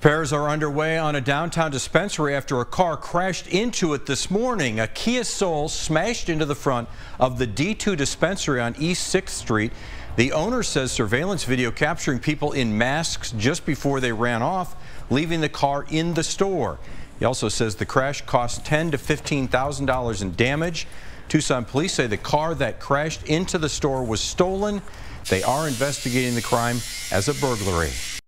Repairs are underway on a downtown dispensary after a car crashed into it this morning. A Kia Soul smashed into the front of the D2 Dispensary on East 6th Street. The owner says surveillance video capturing people in masks just before they ran off, leaving the car in the store. He also says the crash cost $10,000 to $15,000 in damage. Tucson police say the car that crashed into the store was stolen. They are investigating the crime as a burglary.